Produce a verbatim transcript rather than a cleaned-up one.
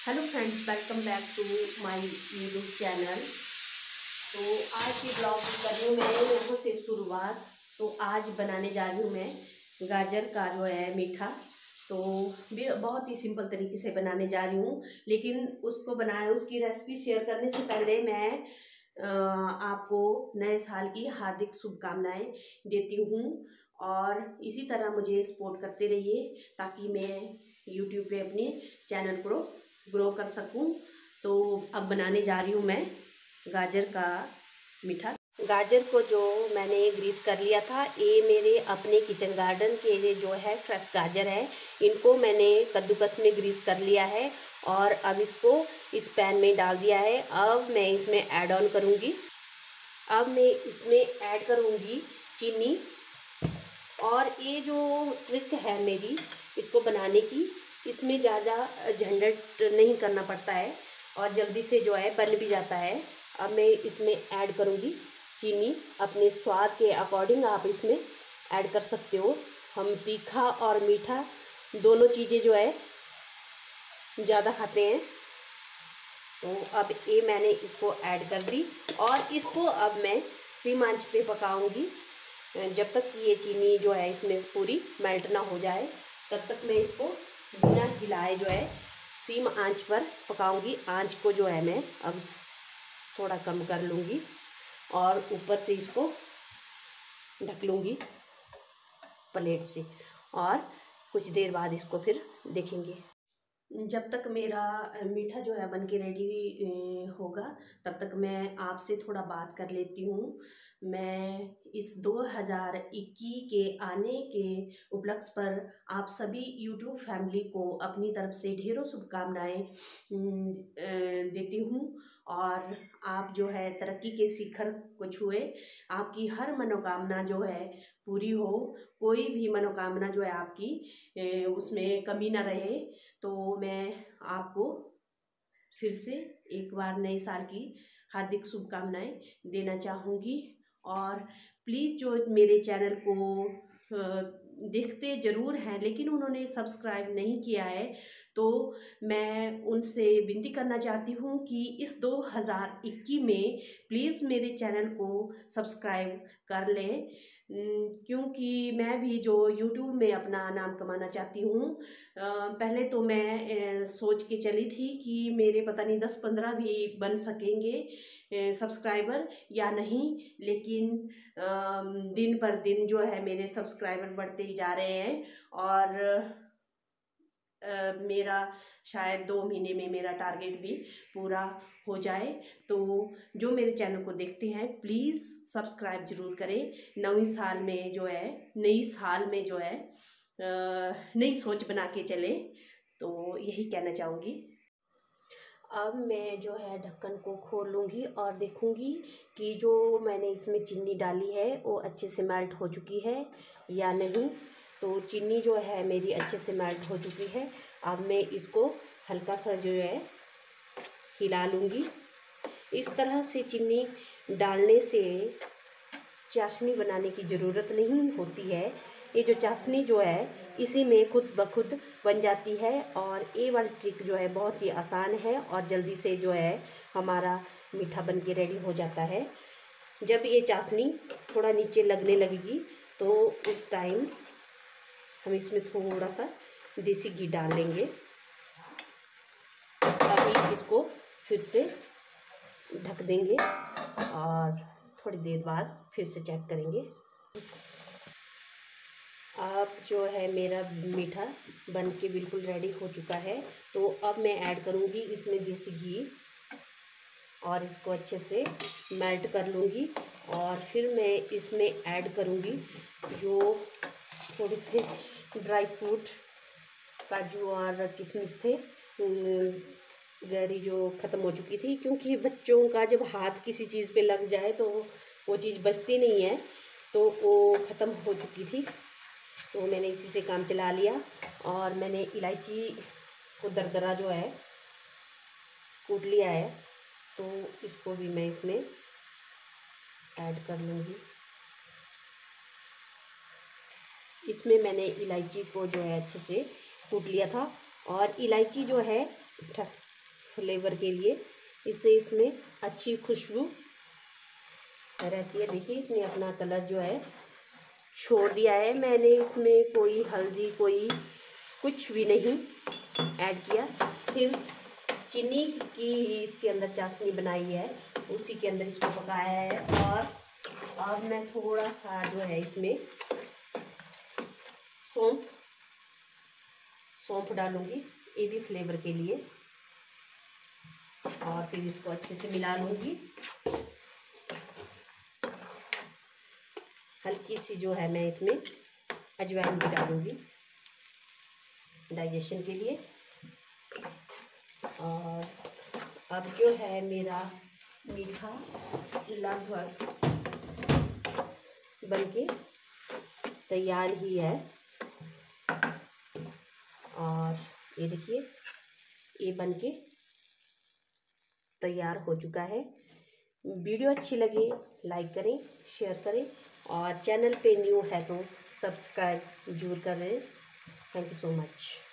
Hello friends, welcome back to my YouTube channel. तो आज के ब्लॉग करनी हूँ मैं यहाँ से शुरुआत। तो आज बनाने जा रही हूँ मैं गाजर का जो है मीठा। तो भी बहुत ही सिंपल तरीके से बनाने जा रही हूँ, लेकिन उसको बनाए उसकी रेसिपी शेयर करने से पहले मैं आ, आपको नए साल की हार्दिक शुभकामनाएं देती हूँ। और इसी तरह मुझे सपोर्ट करते रहिए ताकि मैं यूट्यूब पे अपने चैनल को ग्रो कर सकूं। तो अब बनाने जा रही हूँ मैं गाजर का मीठा। गाजर को जो मैंने ग्रीस कर लिया था, ये मेरे अपने किचन गार्डन के जो है फ्रेश गाजर है, इनको मैंने कद्दूकस में ग्रीस कर लिया है और अब इसको इस पैन में डाल दिया है। अब मैं इसमें ऐड ऑन करूँगी अब मैं इसमें ऐड करूँगी चीनी। और ये जो ट्रिक है मेरी इसको बनाने की, इसमें ज़्यादा झंझट नहीं करना पड़ता है और जल्दी से जो है बन भी जाता है। अब मैं इसमें ऐड करूँगी चीनी। अपने स्वाद के अकॉर्डिंग आप इसमें ऐड कर सकते हो। हम तीखा और मीठा दोनों चीज़ें जो है ज़्यादा खाते हैं। तो अब ये मैंने इसको ऐड कर दी और इसको अब मैं धीमी आंच पे पकाऊंगी जब तक ये चीनी जो है इसमें पूरी मेल्ट ना हो जाए। तब तक मैं इसको बिना हिलाए जो है धीमी आंच पर पकाऊंगी। आंच को जो है मैं अब थोड़ा कम कर लूँगी और ऊपर से इसको ढक लूँगी प्लेट से और कुछ देर बाद इसको फिर देखेंगे। जब तक मेरा मीठा जो है बन के रेडी होगा तब तक मैं आपसे थोड़ा बात कर लेती हूँ। मैं इस दो हज़ार इक्कीस के आने के उपलक्ष्य पर आप सभी यूट्यूब फैमिली को अपनी तरफ से ढेरों शुभकामनाएं देती हूँ और आप जो है तरक्की के शिखर को छुए, आपकी हर मनोकामना जो है पूरी हो, कोई भी मनोकामना जो है आपकी उसमें कमी ना रहे। तो मैं आपको फिर से एक बार नए साल की हार्दिक शुभकामनाएं देना चाहूँगी। और प्लीज़ जो मेरे चैनल को देखते ज़रूर हैं लेकिन उन्होंने सब्सक्राइब नहीं किया है, तो मैं उनसे विनती करना चाहती हूँ कि इस दो हज़ार इक्कीस में प्लीज़ मेरे चैनल को सब्सक्राइब कर लें, क्योंकि मैं भी जो यूट्यूब में अपना नाम कमाना चाहती हूँ। पहले तो मैं सोच के चली थी कि मेरे पता नहीं दस पंद्रह भी बन सकेंगे सब्सक्राइबर या नहीं, लेकिन दिन पर दिन जो है मेरे सब्सक्राइबर बढ़ते ही जा रहे हैं और Uh, मेरा शायद दो महीने में मेरा टारगेट भी पूरा हो जाए। तो जो मेरे चैनल को देखते हैं प्लीज़ सब्सक्राइब ज़रूर करें। नई साल में जो है नई साल में जो है नई सोच बना के चले, तो यही कहना चाहूँगी। अब मैं जो है ढक्कन को खोल लूँगी और देखूँगी कि जो मैंने इसमें चीनी डाली है वो अच्छे से मेल्ट हो चुकी है या नहीं। तो चीनी जो है मेरी अच्छे से मेल्ट हो चुकी है। अब मैं इसको हल्का सा जो है हिला लूँगी। इस तरह से चीनी डालने से चाशनी बनाने की ज़रूरत नहीं होती है। ये जो चाशनी जो है इसी में खुद ब खुद बन जाती है और ये वाली ट्रिक जो है बहुत ही आसान है और जल्दी से जो है हमारा मीठा बन के रेडी हो जाता है। जब ये चाशनी थोड़ा नीचे लगने लगेगी तो उस टाइम हम इसमें थोड़ा सा देसी घी डाल लेंगे। अभी इसको फिर से ढक देंगे और थोड़ी देर बाद फिर से चेक करेंगे। अब जो है मेरा मीठा बन के बिल्कुल रेडी हो चुका है। तो अब मैं ऐड करूँगी इसमें देसी घी और इसको अच्छे से मेल्ट कर लूँगी और फिर मैं इसमें ऐड करूँगी जो थोड़े से ड्राई फ्रूट, काजू और किशमिश थे, गरी जो ख़त्म हो चुकी थी, क्योंकि बच्चों का जब हाथ किसी चीज़ पे लग जाए तो वो चीज़ बचती नहीं है, तो वो ख़त्म हो चुकी थी। तो मैंने इसी से काम चला लिया और मैंने इलायची को दरदरा जो है कूट लिया है, तो इसको भी मैं इसमें ऐड कर लूँगी। इसमें मैंने इलायची को जो है अच्छे से कूट लिया था और इलायची जो है फ्लेवर के लिए, इससे इसमें अच्छी खुशबू रहती है। देखिए इसने अपना कलर जो है छोड़ दिया है। मैंने इसमें कोई हल्दी कोई कुछ भी नहीं ऐड किया, सिर्फ चीनी की ही इसके अंदर चाशनी बनाई है, उसी के अंदर इसको पकाया है। और अब मैं थोड़ा सा जो है इसमें सौंफ सौंफ डालूंगी, ये भी फ्लेवर के लिए। और फिर इसको अच्छे से मिला लूँगी। हल्की सी जो है मैं इसमें अजवाइन भी डालूँगी डाइजेशन के लिए। और अब जो है मेरा मीठा लगभग बनके तैयार ही है। और ये देखिए ये बनके तैयार हो चुका है। वीडियो अच्छी लगे लाइक करें, शेयर करें, और चैनल पे न्यू है तो सब्सक्राइब जरूर करें। Thank you so much.